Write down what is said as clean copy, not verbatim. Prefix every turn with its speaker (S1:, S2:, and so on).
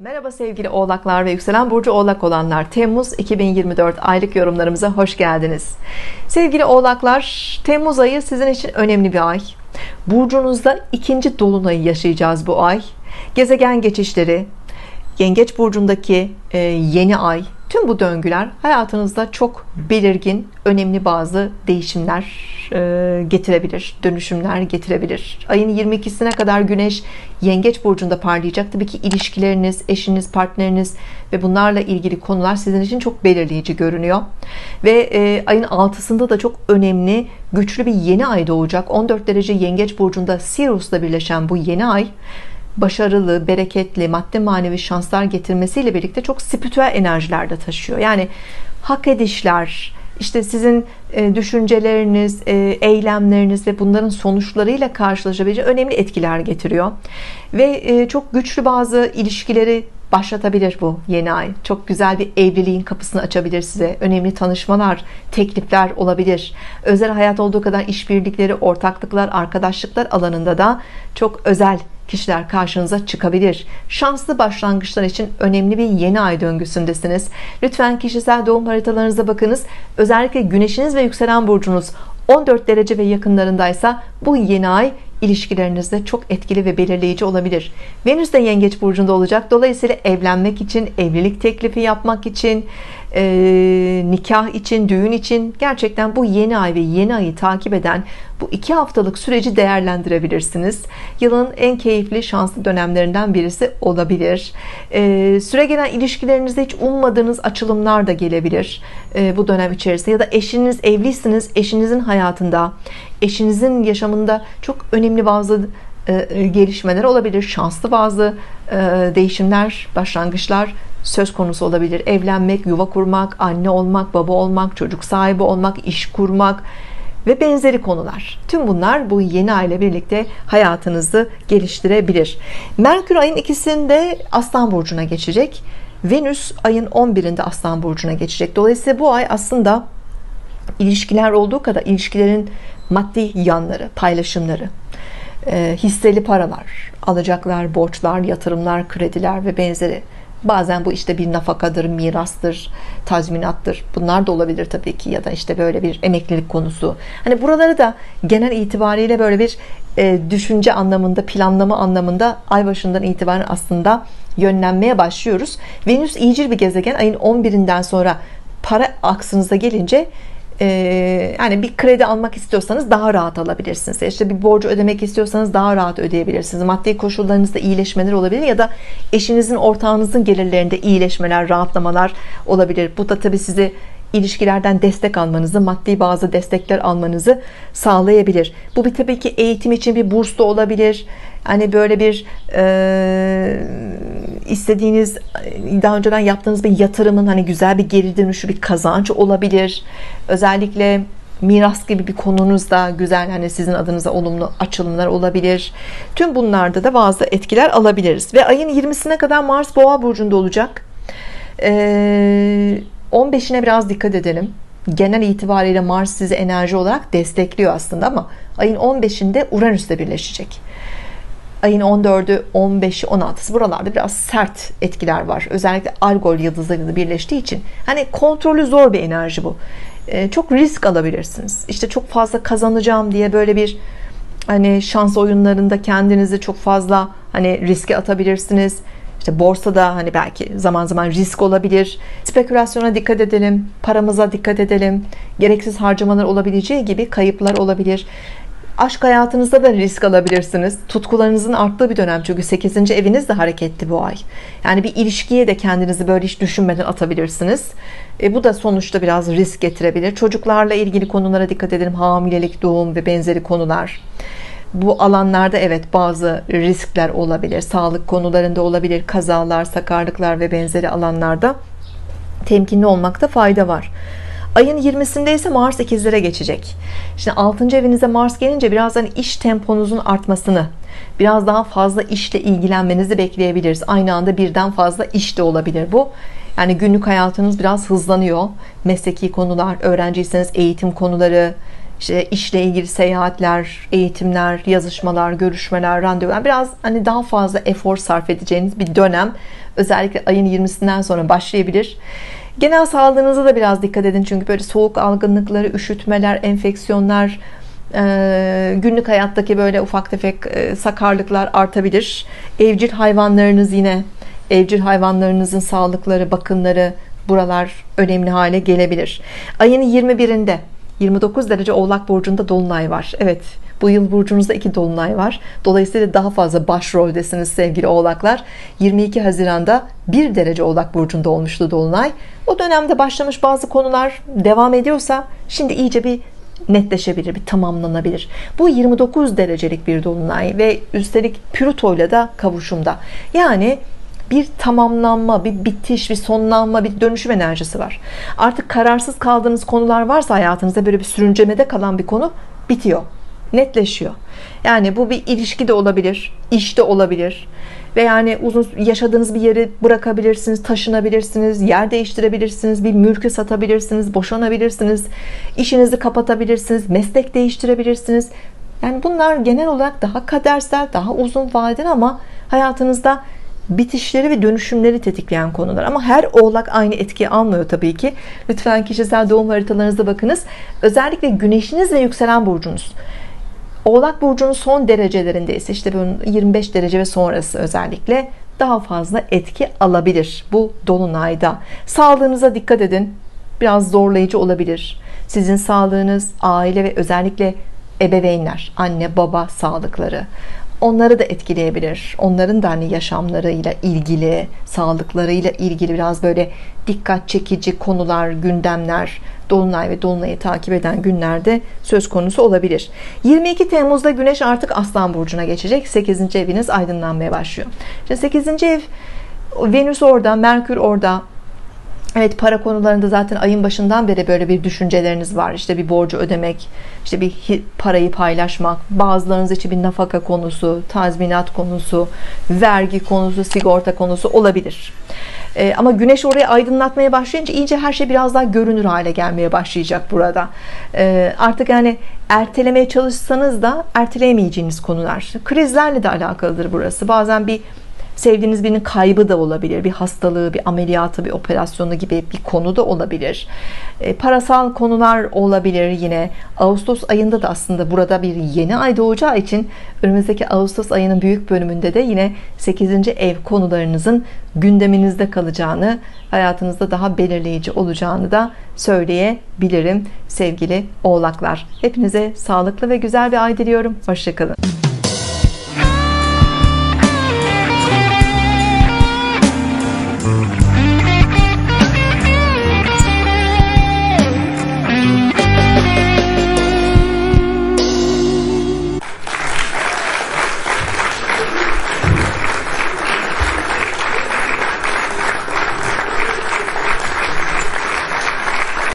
S1: Merhaba sevgili oğlaklar ve yükselen burcu oğlak olanlar, Temmuz 2024 aylık yorumlarımıza hoş geldiniz. Sevgili oğlaklar, Temmuz ayı sizin için önemli bir ay. Burcunuzda ikinci dolunayı yaşayacağız bu ay. Gezegen geçişleri, Yengeç burcundaki yeni ay, tüm bu döngüler hayatınızda çok belirgin, önemli bazı değişimler getirebilir, dönüşümler getirebilir. Ayın 22'sine kadar Güneş Yengeç burcunda parlayacak. Tabii ki ilişkileriniz, eşiniz, partneriniz ve bunlarla ilgili konular sizin için çok belirleyici görünüyor. Ve ayın 6'sında da çok önemli, güçlü bir yeni ay doğacak. 14 derece Yengeç burcunda Sirius'la birleşen bu yeni ay başarılı, bereketli, maddi manevi şanslar getirmesiyle birlikte çok spiritüel enerjiler de taşıyor. Yani hak edişler, işte sizin düşünceleriniz, eylemleriniz ve bunların sonuçlarıyla karşılaşabileceği önemli etkiler getiriyor. Ve çok güçlü bazı ilişkileri başlatabilir bu yeni ay. Çok güzel bir evliliğin kapısını açabilir size. Önemli tanışmalar, teklifler olabilir. Özel hayat olduğu kadar işbirlikleri, ortaklıklar, arkadaşlıklar alanında da çok özel kişiler karşınıza çıkabilir. Şanslı başlangıçlar için önemli bir yeni ay döngüsündesiniz. Lütfen kişisel doğum haritalarınıza bakınız. Özellikle güneşiniz ve yükselen burcunuz 14 derece ve yakınlarındaysa bu yeni ay ilişkilerinizde çok etkili ve belirleyici olabilir. Venüs de Yengeç burcunda olacak. Dolayısıyla evlenmek için, evlilik teklifi yapmak için, nikah için, düğün için gerçekten bu yeni ay ve yeni ayı takip eden bu 2 haftalık süreci değerlendirebilirsiniz. Yılın en keyifli, şanslı dönemlerinden birisi olabilir. Süregelen ilişkilerinizde hiç ummadığınız açılımlar da gelebilir bu dönem içerisinde. Ya da eşiniz, evliysiniz, eşinizin hayatında, eşinizin yaşamında çok önemli bazı gelişmeler olabilir. Şanslı bazı değişimler, başlangıçlar söz konusu olabilir. Evlenmek, yuva kurmak, anne olmak, baba olmak, çocuk sahibi olmak, iş kurmak ve benzeri konular. Tüm bunlar bu yeni ay ile birlikte hayatınızı geliştirebilir. Merkür ayın 2'sinde Aslan burcuna geçecek. Venüs ayın 11'inde Aslan burcuna geçecek. Dolayısıyla bu ay aslında ilişkiler olduğu kadar ilişkilerin maddi yanları, paylaşımları, hisseli paralar, alacaklar, borçlar, yatırımlar, krediler ve benzeri. Bazen bu işte bir nafakadır, mirastır, tazminattır. Bunlar da olabilir tabii ki, ya da işte böyle bir emeklilik konusu. Hani buraları da genel itibariyle böyle bir düşünce anlamında, planlama anlamında ay başından itibaren aslında yönlenmeye başlıyoruz. Venüs iyicil bir gezegen. Ayın 11'inden sonra para aksınıza gelince yani bir kredi almak istiyorsanız daha rahat alabilirsiniz. İşte bir borcu ödemek istiyorsanız daha rahat ödeyebilirsiniz. Maddi koşullarınızda iyileşmeler olabilir ya da eşinizin, ortağınızın gelirlerinde iyileşmeler, rahatlamalar olabilir. Bu da tabii sizi ilişkilerden destek almanızı, maddi bazı destekler almanızı sağlayabilir. Bu bir tabii ki eğitim için bir burs da olabilir. Hani böyle bir istediğiniz, daha önceden yaptığınız bir yatırımın hani güzel bir geri dönüşü, bir kazanç olabilir. Özellikle miras gibi bir konunuzda güzel, hani sizin adınıza olumlu açılımlar olabilir. Tüm bunlarda da bazı etkiler alabiliriz. Ve ayın 20'sine kadar Mars Boğa burcunda olacak. 15'ine biraz dikkat edelim. Genel itibariyle Mars sizi enerji olarak destekliyor aslında, ama ayın 15'inde Uranüs'le birleşecek. Ayın 14'ü, 15'i, 16'sı buralarda biraz sert etkiler var. Özellikle Algol yıldızlarıyla birleştiği için hani kontrolü zor bir enerji bu. Çok risk alabilirsiniz. İşte çok fazla kazanacağım diye böyle bir hani şans oyunlarında kendinizi çok fazla hani riske atabilirsiniz. İşte borsada hani belki zaman zaman risk olabilir. Spekülasyona dikkat edelim, paramıza dikkat edelim. Gereksiz harcamalar olabileceği gibi kayıplar olabilir. Aşk hayatınızda da risk alabilirsiniz. Tutkularınızın arttığı bir dönem, çünkü 8. eviniz de hareketli bu ay. Yani bir ilişkiye de kendinizi böyle hiç düşünmeden atabilirsiniz. Bu da sonuçta biraz risk getirebilir. Çocuklarla ilgili konulara dikkat edelim. Hamilelik, doğum ve benzeri konular. Bu alanlarda evet bazı riskler olabilir. Sağlık konularında olabilir. Kazalar, sakarlıklar ve benzeri alanlarda temkinli olmakta fayda var. Ayın 20'sinde ise Mars ikizlere geçecek. Şimdi 6. evinize Mars gelince birazdan iş temponuzun artmasını, biraz daha fazla işle ilgilenmenizi bekleyebiliriz. Aynı anda birden fazla iş de olabilir bu. Yani günlük hayatınız biraz hızlanıyor. Mesleki konular, öğrenciyseniz eğitim konuları, işte işle ilgili seyahatler, eğitimler, yazışmalar, görüşmeler, randevular, biraz hani daha fazla efor sarf edeceğiniz bir dönem. özellikle ayın 20'sinden sonra başlayabilir. Genel sağlığınıza da biraz dikkat edin, çünkü böyle soğuk algınlıkları, üşütmeler, enfeksiyonlar, günlük hayattaki böyle ufak tefek sakarlıklar artabilir. Evcil hayvanlarınızın sağlıkları, bakımları, buralar önemli hale gelebilir. Ayın 21'inde 29 derece Oğlak burcunda dolunay var. Evet, bu yıl burcunuzda 2 dolunay var. Dolayısıyla daha fazla başroldesiniz sevgili Oğlaklar. 22 Haziran'da 1 derece Oğlak burcunda olmuştu dolunay. O dönemde başlamış bazı konular devam ediyorsa şimdi iyice bir netleşebilir, bir tamamlanabilir. Bu 29 derecelik bir dolunay ve üstelik Plüto'yla da kavuşumda. Yani bir tamamlanma, bir bitiş, bir sonlanma, bir dönüşüm enerjisi var. Artık kararsız kaldığınız konular varsa hayatınızda, böyle bir sürüncemede kalan bir konu bitiyor, netleşiyor. Yani bu bir ilişki de olabilir, iş de olabilir ve yani uzun yaşadığınız bir yeri bırakabilirsiniz, taşınabilirsiniz, yer değiştirebilirsiniz, bir mülkü satabilirsiniz, boşanabilirsiniz, işinizi kapatabilirsiniz, meslek değiştirebilirsiniz. Yani bunlar genel olarak daha kadersel, daha uzun vadeli ama hayatınızda bitişleri ve dönüşümleri tetikleyen konular. Ama her oğlak aynı etkiyi almıyor tabii ki. Lütfen kişisel doğum haritalarınıza bakınız. Özellikle güneşiniz ve yükselen burcunuz Oğlak burcunun son derecelerindeyse, işte bunun 25 derece ve sonrası özellikle daha fazla etki alabilir bu dolunayda. Sağlığınıza dikkat edin. Biraz zorlayıcı olabilir. Sizin sağlığınız, aile ve özellikle ebeveynler, anne baba sağlıkları, onları da etkileyebilir. Onların da hani yaşamlarıyla ilgili, sağlıklarıyla ilgili biraz böyle dikkat çekici konular, gündemler dolunay ve dolunayı takip eden günlerde söz konusu olabilir. 22 Temmuz'da Güneş artık Aslan burcuna geçecek. 8. eviniz aydınlanmaya başlıyor. Şimdi 8. ev, Venüs orada, Merkür orada. Evet, para konularında zaten ayın başından beri böyle bir düşünceleriniz var. İşte bir borcu ödemek, işte bir parayı paylaşmak, bazılarınız için bir nafaka konusu, tazminat konusu, vergi konusu, sigorta konusu olabilir. Ama Güneş orayı aydınlatmaya başlayınca iyice her şey biraz daha görünür hale gelmeye başlayacak burada. Artık yani ertelemeye çalışsanız da erteleyemeyeceğiniz konular. Krizlerle de alakalıdır burası. Bazen bir sevdiğiniz birinin kaybı da olabilir, bir hastalığı, bir ameliyatı, bir operasyonu gibi bir konu da olabilir. Parasal konular olabilir yine. Ağustos ayında da aslında burada bir yeni ay doğacağı için önümüzdeki Ağustos ayının büyük bölümünde de yine 8. ev konularınızın gündeminizde kalacağını, hayatınızda daha belirleyici olacağını da söyleyebilirim sevgili Oğlaklar. Hepinize sağlıklı ve güzel bir ay diliyorum. Hoşça kalın.